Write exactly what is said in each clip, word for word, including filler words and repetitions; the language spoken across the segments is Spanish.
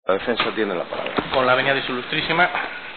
La defensa tiene la palabra. Con la venia de su ilustrísima,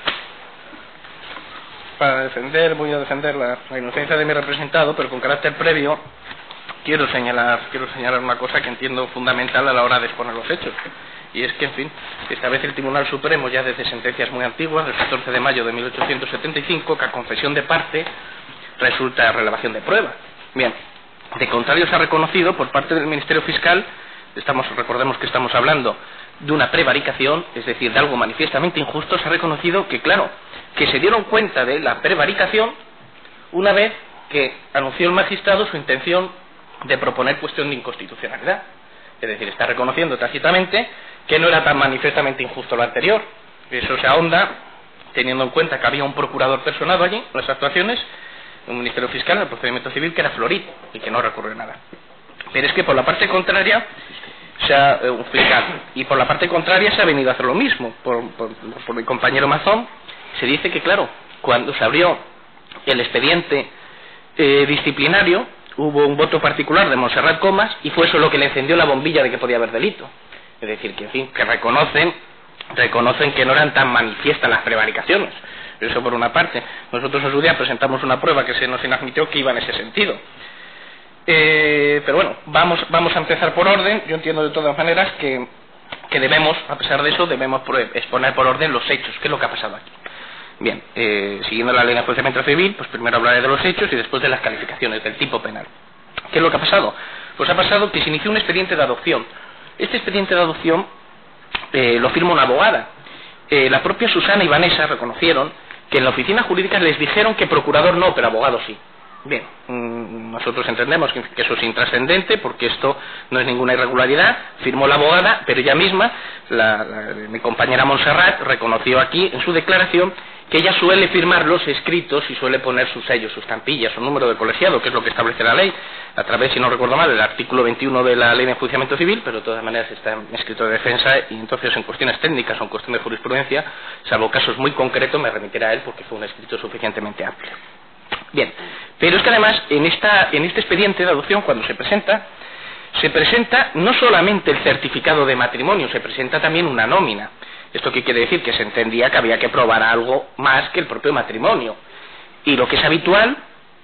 para defender, voy a defender la, la inocencia de mi representado, pero con carácter previo quiero señalar, quiero señalar una cosa que entiendo fundamental a la hora de exponer los hechos. Y es que, en fin, establece el Tribunal Supremo ya desde sentencias muy antiguas, del catorce de mayo de mil ochocientos setenta y cinco, que a confesión de parte resulta relevación de prueba. Bien, de contrario se ha reconocido por parte del Ministerio Fiscal, estamos, recordemos que estamos hablando de una prevaricación, es decir, de algo manifiestamente injusto, se ha reconocido que, claro, que se dieron cuenta de la prevaricación una vez que anunció el magistrado su intención de proponer cuestión de inconstitucionalidad. Es decir, está reconociendo tácitamente que no era tan manifiestamente injusto lo anterior. Eso se ahonda teniendo en cuenta que había un procurador personado allí en las actuaciones, un Ministerio Fiscal en el procedimiento civil que era Florit y que no recurrió nada. Pero es que por la parte contraria se ha, eh, un fiscal, y por la parte contraria se ha venido a hacer lo mismo por, por, por mi compañero Mazón. Se dice que, claro, cuando se abrió el expediente eh, disciplinario hubo un voto particular de Montserrat Comas y fue eso lo que le encendió la bombilla de que podía haber delito. Es decir, que en fin, que reconocen reconocen que no eran tan manifiestas las prevaricaciones. Eso por una parte. Nosotros en su día presentamos una prueba que se nos inadmitió que iba en ese sentido. Eh, pero bueno, vamos vamos a empezar por orden. Yo entiendo de todas maneras que, que debemos, a pesar de eso, debemos exponer por orden los hechos, qué es lo que ha pasado aquí. Bien, eh, siguiendo la ley de enjuiciamiento civil, pues primero hablaré de los hechos y después de las calificaciones del tipo penal. ¿Qué es lo que ha pasado? Pues ha pasado que se inició un expediente de adopción. Este expediente de adopción eh, lo firma una abogada. Eh, la propia Susana y Vanessa reconocieron que en la oficina jurídica les dijeron que procurador no, pero abogado sí. Bien, mmm, nosotros entendemos que, que eso es intrascendente porque esto no es ninguna irregularidad. Firmó la abogada, pero ella misma, la, la, mi compañera Montserrat, reconoció aquí en su declaración que ella suele firmar los escritos y suele poner sus sellos, sus estampillas, su número de colegiado, que es lo que establece la ley, a través, si no recuerdo mal, del artículo veintiuno de la ley de enjuiciamiento civil, pero de todas maneras está en escrito de defensa y entonces en cuestiones técnicas o en cuestión de jurisprudencia, salvo casos muy concretos, me remitirá a él porque fue un escrito suficientemente amplio. Bien, pero es que además en, esta, en este expediente de adopción, cuando se presenta, se presenta no solamente el certificado de matrimonio, se presenta también una nómina. ¿Esto qué quiere decir? Que se entendía que había que probar algo más que el propio matrimonio. Y lo que es habitual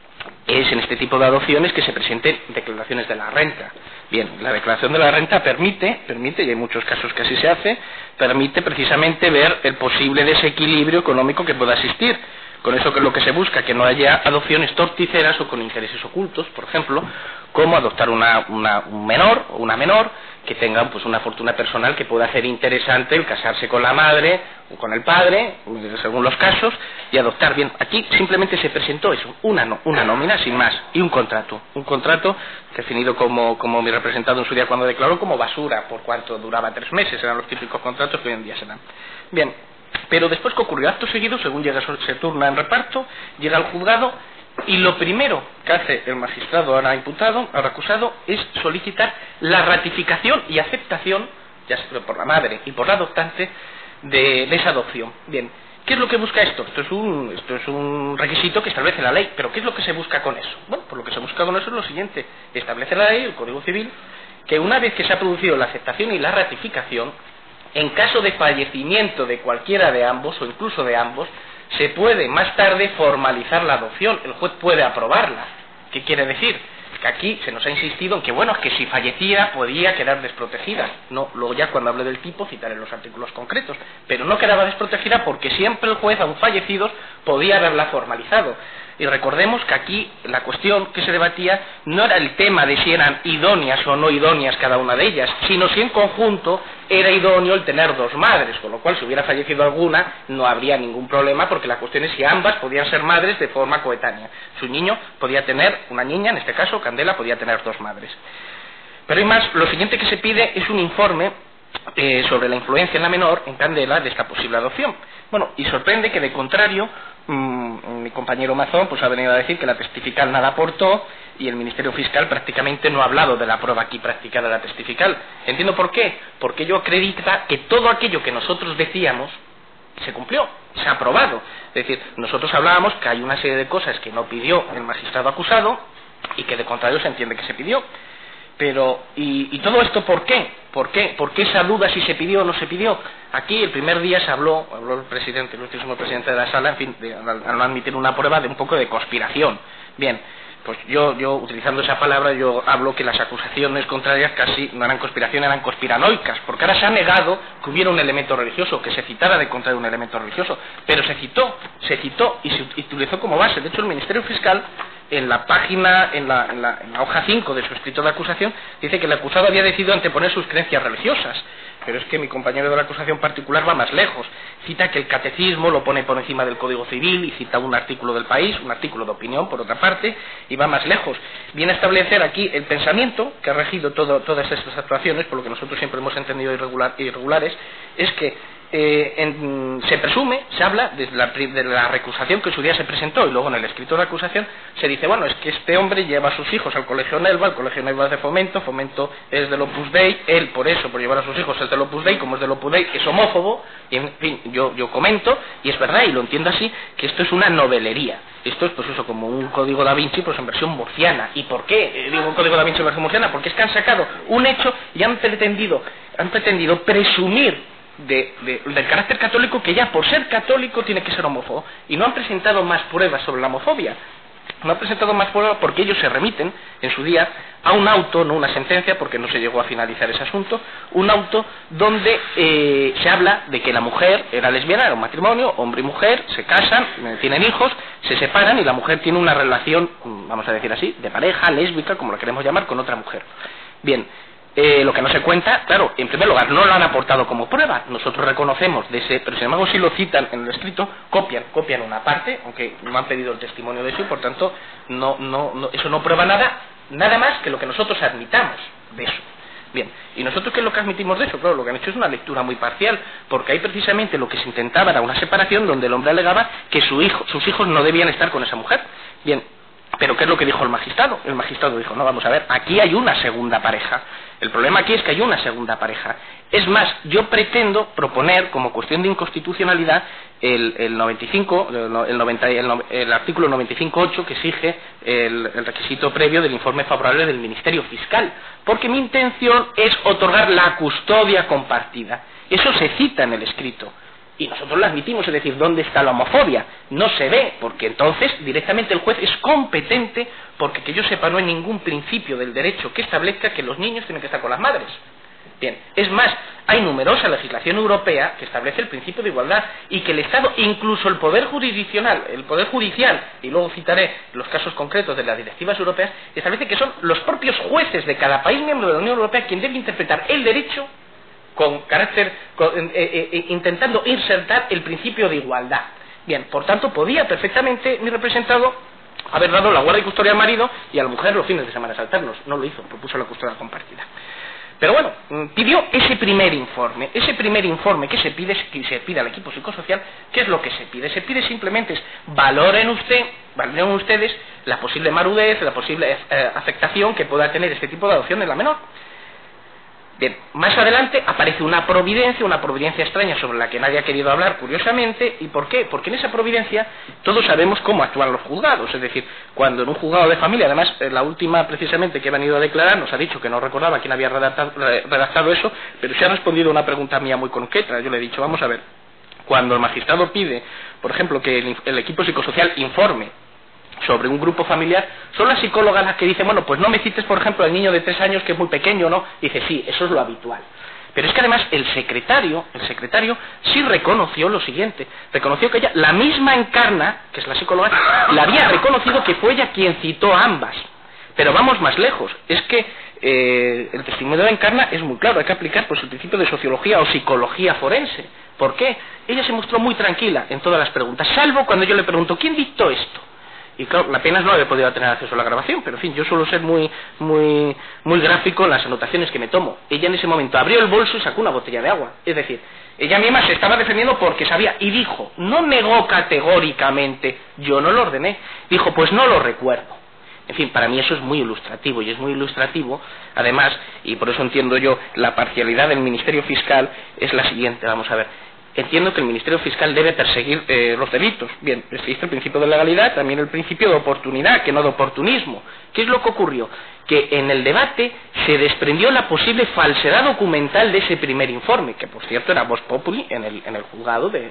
es en este tipo de adopciones que se presenten declaraciones de la renta. Bien, la declaración de la renta permite, permite, y hay muchos casos que así se hace, permite precisamente ver el posible desequilibrio económico que pueda existir. Con eso que es lo que se busca, que no haya adopciones torticeras o con intereses ocultos, por ejemplo, como adoptar una, una, un menor o una menor que tengan pues una fortuna personal que pueda hacer interesante el casarse con la madre o con el padre, según los casos, y adoptar. Bien, aquí simplemente se presentó eso, una, no, una nómina sin más, y un contrato, un contrato definido como, como mi representado en su día cuando declaró como basura, por cuanto duraba tres meses, eran los típicos contratos que hoy en día se dan. Bien, pero después, ¿qué ocurrió? Acto seguido, según llega, se turna en reparto, llega al juzgado y lo primero que hace el magistrado ahora imputado, ahora acusado, es solicitar la ratificación y aceptación, ya sea por la madre y por la adoptante, de, de esa adopción. Bien, ¿qué es lo que busca esto? Esto es un, esto es un requisito que establece la ley, pero ¿qué es lo que se busca con eso? Bueno, pues lo que se busca con eso es lo siguiente: establece la ley, el Código Civil, que una vez que se ha producido la aceptación y la ratificación, en caso de fallecimiento de cualquiera de ambos o incluso de ambos, se puede más tarde formalizar la adopción, el juez puede aprobarla. ¿Qué quiere decir? Que aquí se nos ha insistido en que, bueno, es que si fallecía podía quedar desprotegida. No, luego ya cuando hable del tipo citaré los artículos concretos, pero no quedaba desprotegida porque siempre el juez, aun fallecidos, podía haberla formalizado. Y recordemos que aquí la cuestión que se debatía no era el tema de si eran idóneas o no idóneas cada una de ellas, sino si en conjunto era idóneo el tener dos madres, con lo cual si hubiera fallecido alguna no habría ningún problema, porque la cuestión es si ambas podían ser madres de forma coetánea. Su niño podía tener, una niña, en este caso Candela, podía tener dos madres. Pero hay más, lo siguiente que se pide es un informe eh, sobre la influencia en la menor, en Candela, de esta posible adopción. Bueno, y sorprende que de contrario, mmm, mi compañero Mazón pues ha venido a decir que la testifical nada aportó y el Ministerio Fiscal prácticamente no ha hablado de la prueba aquí practicada de la testifical. Entiendo por qué, porque ello acredita que todo aquello que nosotros decíamos se cumplió, se ha aprobado. Es decir, nosotros hablábamos que hay una serie de cosas que no pidió el magistrado acusado y que de contrario se entiende que se pidió. Pero, ¿y, y todo esto por qué? ¿Por qué? ¿Por qué esa duda si se pidió o no se pidió? Aquí el primer día se habló, habló el presidente, el último presidente de la sala, en fin, de, al, al no admitir una prueba de un poco de conspiración. Bien, pues yo, yo, utilizando esa palabra, yo hablo que las acusaciones contrarias casi no eran conspiración, eran conspiranoicas, porque ahora se ha negado que hubiera un elemento religioso, que se citara de contrario un elemento religioso, pero se citó, se citó y se utilizó como base. De hecho, el Ministerio Fiscal, en la página, en la, en la, en la hoja cinco de su escrito de acusación, dice que el acusado había decidido anteponer sus creencias religiosas. Pero es que mi compañero de la acusación particular va más lejos. Cita que el catecismo lo pone por encima del Código Civil y cita un artículo del País, un artículo de opinión, por otra parte, y va más lejos. Viene a establecer aquí el pensamiento que ha regido todo, todas estas actuaciones, por lo que nosotros siempre hemos entendido irregular, irregulares, es que Eh, en, se presume, se habla de la, de la recusación que en su día se presentó, y luego en el escrito de acusación se dice, bueno, es que este hombre lleva a sus hijos al colegio Nelva, el colegio Nelva es de Fomento, Fomento es del Opus Dei, él por eso, por llevar a sus hijos es del Opus Dei, como es del Opus Dei es homófobo, y en fin, yo, yo comento, y es verdad, y lo entiendo así, que esto es una novelería. Esto es pues eso, como un código da Vinci pues en versión murciana. ¿Y por qué eh, digo un código da Vinci en versión murciana? Porque es que han sacado un hecho y han pretendido, han pretendido presumir De, de, del carácter católico, que ya por ser católico tiene que ser homófobo, y no han presentado más pruebas sobre la homofobia. No han presentado más pruebas porque ellos se remiten en su día a un auto, no una sentencia, porque no se llegó a finalizar ese asunto, un auto donde eh, se habla de que la mujer era lesbiana, era un matrimonio, hombre y mujer, se casan, tienen hijos, se separan y la mujer tiene una relación, vamos a decir así, de pareja, lésbica, como la queremos llamar, con otra mujer. Bien, Eh, lo que no se cuenta, claro, en primer lugar, no lo han aportado como prueba, nosotros reconocemos de ese, pero sin embargo si lo citan en el escrito, copian, copian una parte, aunque no han pedido el testimonio de eso, y por tanto, no, no, no, eso no prueba nada, nada más que lo que nosotros admitamos de eso. Bien, ¿y nosotros qué es lo que admitimos de eso? Claro, lo que han hecho es una lectura muy parcial, porque ahí precisamente lo que se intentaba era una separación donde el hombre alegaba que su hijo, sus hijos no debían estar con esa mujer. Bien, pero ¿qué es lo que dijo el magistrado? El magistrado dijo, no, vamos a ver, aquí hay una segunda pareja. El problema aquí es que hay una segunda pareja. Es más, yo pretendo proponer como cuestión de inconstitucionalidad el, el noventa y cinco, el, noventa, el, el artículo noventa y cinco punto ocho que exige el, el requisito previo del informe favorable del Ministerio Fiscal, porque mi intención es otorgar la custodia compartida. Eso se cita en el escrito. Y nosotros lo admitimos, es decir, ¿dónde está la homofobia? No se ve, porque entonces directamente el juez es competente, porque que yo sepa no hay ningún principio del derecho que establezca que los niños tienen que estar con las madres. Bien, es más, hay numerosa legislación europea que establece el principio de igualdad y que el Estado, incluso el poder jurisdiccional, el poder judicial, y luego citaré los casos concretos de las directivas europeas, establece que son los propios jueces de cada país miembro de la Unión Europea quien debe interpretar el derecho con carácter, con, eh, eh, intentando insertar el principio de igualdad. Bien, por tanto, podía perfectamente mi representado haber dado la guardia y custodia al marido y a la mujer los fines de semana alternos. No lo hizo, propuso la custodia compartida. Pero bueno, pidió ese primer informe. Ese primer informe que se pide, que se pide al equipo psicosocial, ¿qué es lo que se pide? Se pide simplemente es, valoren usted, valoren ustedes la posible marudez, la posible eh, afectación que pueda tener este tipo de adopción en la menor. Bien, más adelante aparece una providencia, una providencia extraña sobre la que nadie ha querido hablar, curiosamente. ¿Y por qué? Porque en esa providencia todos sabemos cómo actúan los juzgados. Es decir, cuando en un juzgado de familia, además la última precisamente que he venido a declarar nos ha dicho que no recordaba quién había redactado, redactado eso, pero se ha respondido a una pregunta mía muy concreta. Yo le he dicho, vamos a ver, cuando el magistrado pide, por ejemplo, que el, el equipo psicosocial informe sobre un grupo familiar, son las psicólogas las que dicen, bueno, pues no me cites, por ejemplo, al niño de tres años que es muy pequeño, ¿no? Dice, sí, eso es lo habitual. Pero es que además el secretario, el secretario sí reconoció lo siguiente, reconoció que ella, la misma Encarna, que es la psicóloga, la había reconocido que fue ella quien citó a ambas. Pero vamos más lejos, es que eh, el testimonio de Encarna es muy claro, hay que aplicar pues el principio de sociología o psicología forense. ¿Por qué? Ella se mostró muy tranquila en todas las preguntas, salvo cuando yo le pregunto, ¿quién dictó esto? Y claro, apenas no había podido tener acceso a la grabación, pero en fin, yo suelo ser muy muy muy gráfico en las anotaciones que me tomo. Ella en ese momento abrió el bolso y sacó una botella de agua. Es decir, ella misma se estaba defendiendo porque sabía, y dijo, no negó categóricamente, yo no lo ordené, dijo, pues no lo recuerdo. En fin, para mí eso es muy ilustrativo, y es muy ilustrativo, además, y por eso entiendo yo, la parcialidad del Ministerio Fiscal es la siguiente, vamos a ver. entiendo que el Ministerio Fiscal debe perseguir eh, los delitos. Bien, existe el principio de legalidad, también el principio de oportunidad, que no de oportunismo. ¿Qué es lo que ocurrió? Que en el debate se desprendió la posible falsedad documental de ese primer informe, que por cierto era vox populi en el, en el juzgado de,